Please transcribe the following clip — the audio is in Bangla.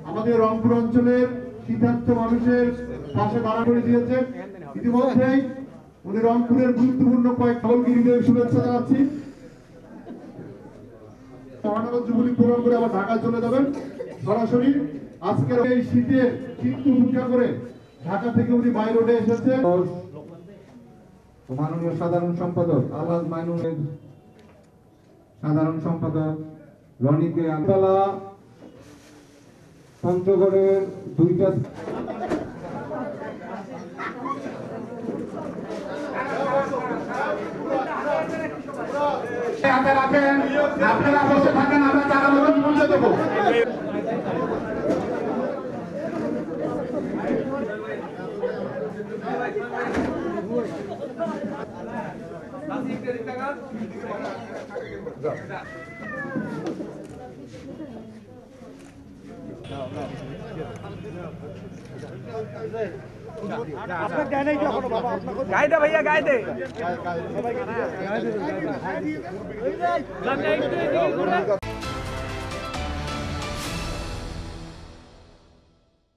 আমাদের রংপুর অঞ্চলের শীতার্থ মানুষের পাশে দাঁড়া করে দিয়েছেন। ইতিমধ্যেই উনি রংপুরের গুরুত্বপূর্ণ কয়েক দলগিরিদের শুভেচ্ছা জানাচ্ছি। মহানগর যুবলীগ প্রোগ্রাম করে আবার ঢাকা চলে যাবেন সরাসরি। আজকের এই শীতের শীত উপেক্ষা করে ঢাকা থেকে উনি বাই রোডে এসেছেন। মাননীয় সাধারণ সম্পাদক আলহাজ মাইনুলের সাধারণ সম্পাদক রনিকে আলবেলা পঞ্চগড়ের দুইটা হাতে রাখেন, আপনারা বসে থাকেন, আমরা টাকা মূল্য দেবো। गाय दे भैया गाय दे